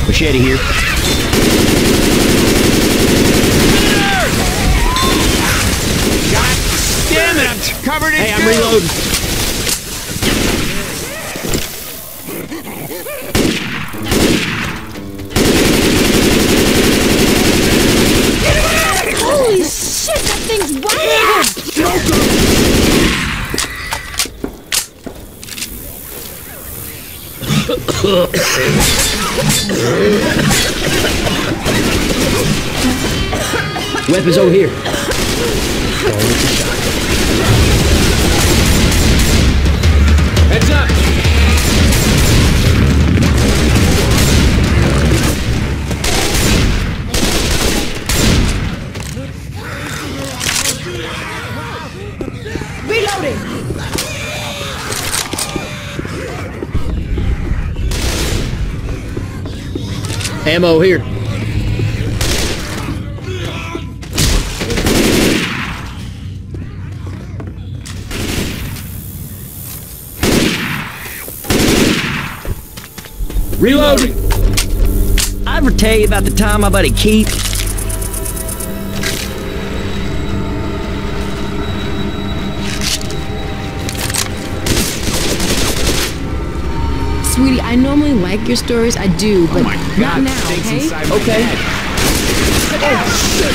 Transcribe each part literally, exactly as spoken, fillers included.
Machete here. God damn it, I'm covered in Hey, I'm goo. reloading. Holy shit, that thing's wild! Weapons over here. Heads up! Reloading! Ammo here. Reloading! I ever tell you about the time my buddy Keith? Sweetie, I normally like your stories, I do, but Oh my not God, now, snakes okay? inside my Okay. head. Oh shit!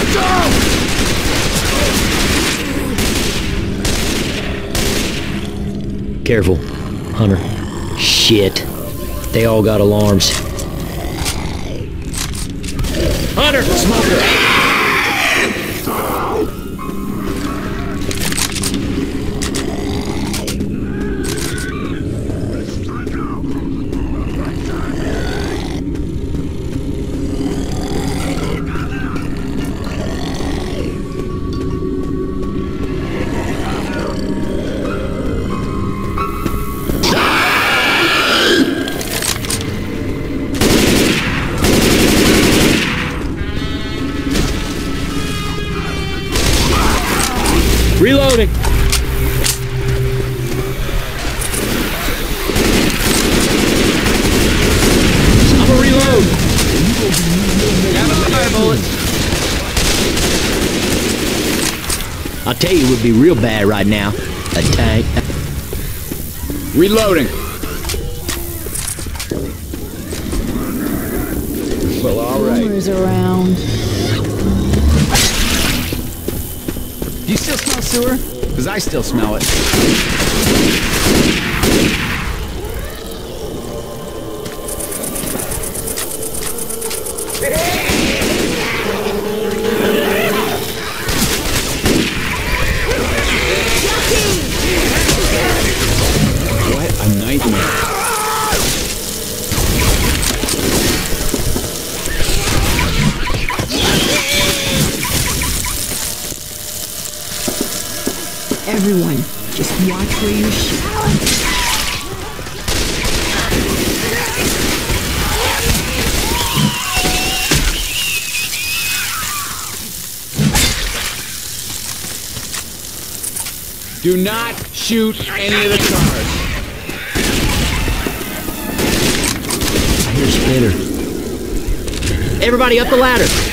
Watch out! Careful, Hunter. Shit. They all got alarms. Hunter! Smoker! Reloading! I'm gonna reload! Grab a fire bullet. I'll tell you it would be real bad right now. A tank. Reloading. Well, all right. Rumors around. Do you still smell sewer? Because I still smell it. What a nightmare. Everyone, just watch where you shoot. Do not shoot any of the cars. I hear a splinter. Everybody up the ladder!